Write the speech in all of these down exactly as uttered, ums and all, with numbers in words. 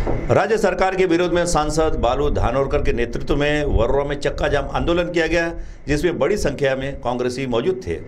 राज्य सरकार के विरोध में सांसद बालू धानोरकर के नेतृत्व में वर्रा में चक्का जाम आंदोलन किया गया, जिसमें बड़ी संख्या में कांग्रेसी मौजूद थे।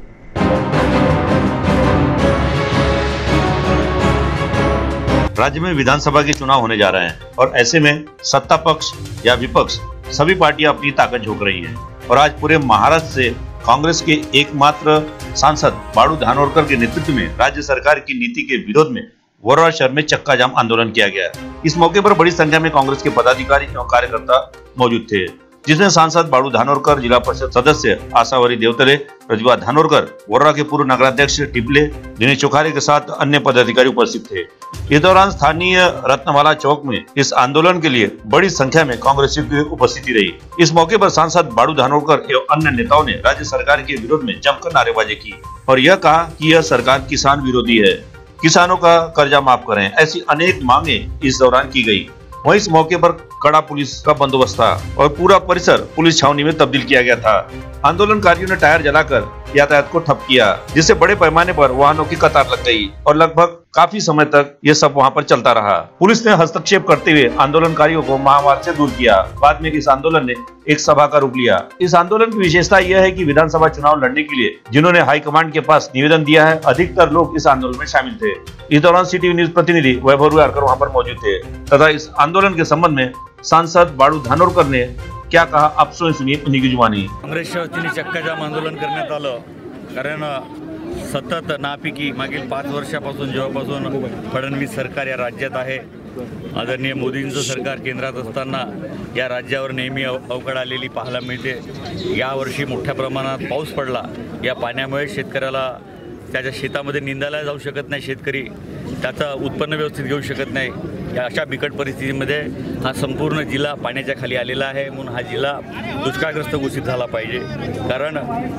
राज्य में विधानसभा के चुनाव होने जा रहे हैं और ऐसे में सत्ता पक्ष या विपक्ष सभी पार्टियां अपनी ताकत झोंक रही हैं और आज पूरे महाराष्ट्र से कांग्रेस के एकमात्र सांसद बालू धानोरकर के नेतृत्व में राज्य सरकार की नीति के विरोध में वर्रा शहर में चक्का जाम आंदोलन किया गया। इस मौके पर बड़ी संख्या में कांग्रेस के पदाधिकारी एवं कार्यकर्ता मौजूद थे, जिसमें सांसद बालू धानोरकर, जिला परिषद सदस्य आशावरी देवतले, प्रज्वा धानोरकर, वर्रा के पूर्व नगराध्यक्ष टिपले, दिनेश चोखारे के साथ अन्य पदाधिकारी उपस्थित थे। इस दौरान स्थानीय रत्नवाला चौक में इस आंदोलन के लिए बड़ी संख्या में कांग्रेसियों की उपस्थिति रही। इस मौके पर सांसद बालू धानोरकर एवं अन्य नेताओं ने राज्य सरकार के विरोध में जमकर नारेबाजी की और यह कहा कि यह सरकार किसान विरोधी है, किसानों का कर्जा माफ करें, ऐसी अनेक मांगे इस दौरान की गई। वहीं इस मौके पर कड़ा पुलिस का बंदोबस्त था और पूरा परिसर पुलिस छावनी में तब्दील किया गया था। आंदोलनकारियों ने टायर जलाकर यातायात को ठप किया, जिससे बड़े पैमाने पर वाहनों की कतार लग गई और लगभग काफी समय तक ये सब वहां पर चलता रहा। पुलिस ने हस्तक्षेप करते हुए आंदोलनकारियों को महामार्ग से दूर किया। बाद में इस आंदोलन ने एक सभा का रूप लिया। इस आंदोलन की विशेषता यह है कि विधानसभा चुनाव लड़ने के लिए जिन्होंने हाईकमांड के पास निवेदन दिया है, अधिकतर लोग इस आंदोलन में शामिल थे। इस दौरान सिटी न्यूज प्रतिनिधि वैभव रुयारकर वहां पर मौजूद थे तथा इस आंदोलन के संबंध में सांसद बालू धानोरकर ने क्या कहा, आप स्वयं सुनिए उन्हीं की जुबानी। काँग्रेसच्या वतीने चक्काजाम आंदोलन करण्यात आलं, कारण सतत नापिकी मागील पाच वर्षापासून जेव्हापासून फडणवीस सरकार या राज्यात आहे, आदरणीय मोदींचं सरकार केंद्रात असताना या राज्यावर नेहमी अवकाळ आलेली पाहायला मिळते। यावर्षी मोठ्या प्रमाणात पाऊस पडला, या पाण्यामुळे शेतकऱ्याला त्याच्या शेतामध्ये निंदायला जाऊ शकत नाही, शेतकरी त्याचं उत्पन्न व्यवस्थित घेऊ शकत नाही। या अशा बिकट परिस्थितीमध्ये हा संपूर्ण जिल्हा पाण्याच्या खाली आलेला आहे, म्हणून हा जिल्हा दुष्काळग्रस्त घोषित झाला पाहिजे। कारण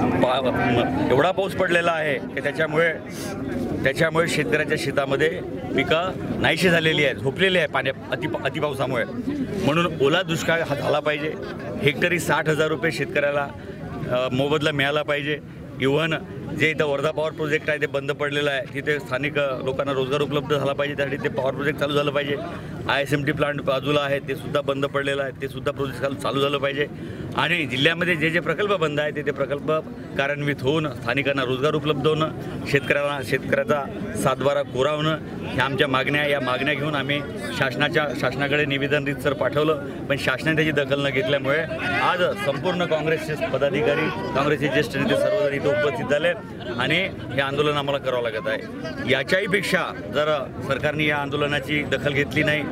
एवढा पाऊस पडलेला आहे की त्याच्यामुळे त्याच्यामुळे शेतकऱ्याच्या शेतामध्ये पिकं नाहीशी झालेली आहेत, झोपलेली आहे पाण्या अति अतिपावसामुळे, म्हणून ओला दुष्काळ हा झाला पाहिजे। हेक्टरी साठ हजार रुपये शेतकऱ्याला मोबदला मिळाला पाहिजे। इव्हन जे इथं वर्धा पॉवर प्रोजेक्ट आहे ते बंद पडलेलं आहे, तिथे स्थानिक लोकांना रोजगार उपलब्ध झाला पाहिजे, त्यासाठी ते पॉवर प्रोजेक्ट चालू झालं पाहिजे। I S M T plant बाजूला आहे ते सुद्धा बंद पडलेलं आहे, ते सुद्धा प्रोजेक्ट चालू झालं पाहिजे। आणि जिल्ह्यामध्ये जे जे प्रकल्प बंद आहे ते ते प्रकल्प कार्यान्वित होऊन स्थानिकांना रोजगार उपलब्ध होणं, शेतकऱ्यांना शेतकऱ्याचा सातबारा कोरा होणं, ह्या आमच्या मागण्या या मागण्या घेऊन आम्ही शासनाच्या शासनाकडे निवेदन रीतसर पाठवलं, पण शासनाने त्याची दखल न घेतल्यामुळे आज संपूर्ण काँग्रेसचे पदाधिकारी, काँग्रेसचे ज्येष्ठ नेते सर्वजण इथं उपस्थित झाले आणि हे आंदोलन आम्हाला करावं लागत आहे। याच्याही पेक्षा जर सरकारने या आंदोलनाची दखल घेतली नाही,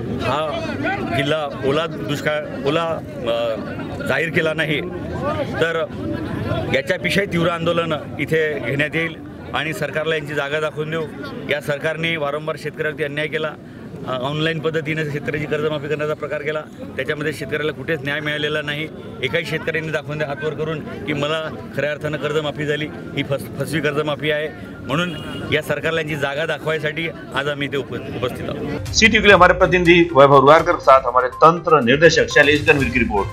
हा जिल्हा ओला दुष्काळ ओला जाहीर केला नाही, तर याच्यापेक्षाही तीव्र आंदोलन इथे घेण्यात येईल आणि सरकारला यांची जागा दाखवून देऊ। या सरकारने वारंवार शेतकऱ्यावरती अन्याय केला, ऑनलाईन पद्धतीने शेतकऱ्याची कर्जमाफी करण्याचा प्रकार केला, त्याच्यामध्ये शेतकऱ्याला कुठेच न्याय मिळालेला नाही। एकाही शेतकऱ्यांनी दाखवून द्या हातवर करून की मला खऱ्या अर्थानं कर्जमाफी झाली, ही फस फसवी कर्जमाफी आहे, म्हणून या सरकारला यांची जागा दाखवायसाठी आज आम्ही इथे उपस्थित आहोत। सिटी के लिए हमारे प्रतिनिधि वैभव रुयारकर के साथ हमारे तंत्र निर्देशक शैलेश गणवीर की रिपोर्ट।